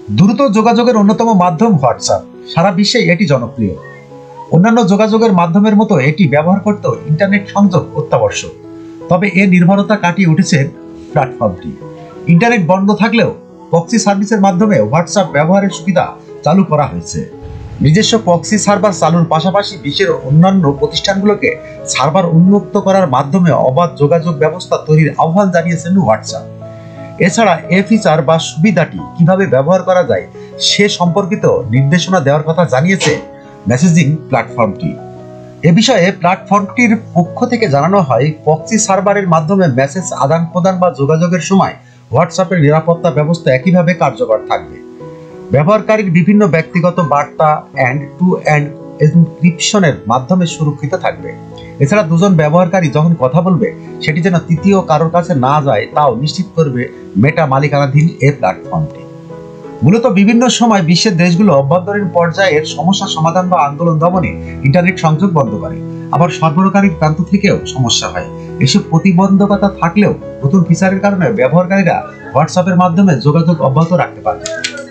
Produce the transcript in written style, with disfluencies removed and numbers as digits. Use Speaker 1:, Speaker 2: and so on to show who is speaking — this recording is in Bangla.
Speaker 1: দ্রুত যোগাযোগের অন্যতম মাধ্যম হোয়াটসঅ্যাপ। সারা বিশ্বে এটি জনপ্রিয়। অন্যান্য যোগাযোগের মাধ্যমের মতো এটি ব্যবহার করতেও ইন্টারনেট সংযোগ অত্যাবশ্যক। তবে এর নির্ভরতা কাটিয়ে উঠেছে প্ল্যাটফর্মটি। ইন্টারনেট বন্ধ থাকলেও প্রক্সি সার্ভিসের মাধ্যমে হোয়াটসঅ্যাপ ব্যবহারের সুবিধা চালু করা হয়েছে। নিজস্ব প্রক্সি সার্ভার চালুর পাশাপাশি বিশ্বের অন্যান্য প্রতিষ্ঠানগুলোকে সার্ভার উন্নত করার মাধ্যমে অবাধ যোগাযোগ ব্যবস্থা তৈরির আহ্বান জানিয়েছেন হোয়াটসঅ্যাপ। এছাড়া এ ফিচার বা সুবিধাটি কিভাবে ব্যবহার করা যায় সে সম্পর্কিত নির্দেশনা দেওয়ার কথা জানিয়েছে মেসেজিং প্ল্যাটফর্মটি। এ বিষয়ে প্ল্যাটফর্মটির পক্ষ থেকে জানানো হয়, প্রক্সি সার্ভারের মাধ্যমে মেসেজ আদান প্রদান বা যোগাযোগের সময় হোয়াটসঅ্যাপের নিরাপত্তা ব্যবস্থা একইভাবে কার্যকর থাকবে। ব্যবহারকারীর বিভিন্ন ব্যক্তিগত বার্তা এন্ড টু এন্ড এনক্রিপশনের মাধ্যমে সুরক্ষিত থাকবে। এছাড়া দুজন ব্যবহারকারী যখন কথা বলবে সেটি যেন তৃতীয় কারোর কাছে না যায় তাও নিশ্চিত করবে মেটা মালিকানাধীন এই প্ল্যাটফর্মটি। মূলত বিভিন্ন সময় বিশ্বের দেশগুলো অভ্যন্তরীণ পর্যায়ের সমস্যা সমাধান বা আন্দোলন দমনে ইন্টারনেট সংযোগ বন্ধ করে। আবার সরবরাহকারীর প্রান্ত থেকেও সমস্যা হয়। এসব প্রতিবন্ধকতা থাকলেও নতুন ফিচারের কারণে ব্যবহারকারীরা হোয়াটসঅ্যাপের মাধ্যমে যোগাযোগ অব্যাহত রাখতে পারবে।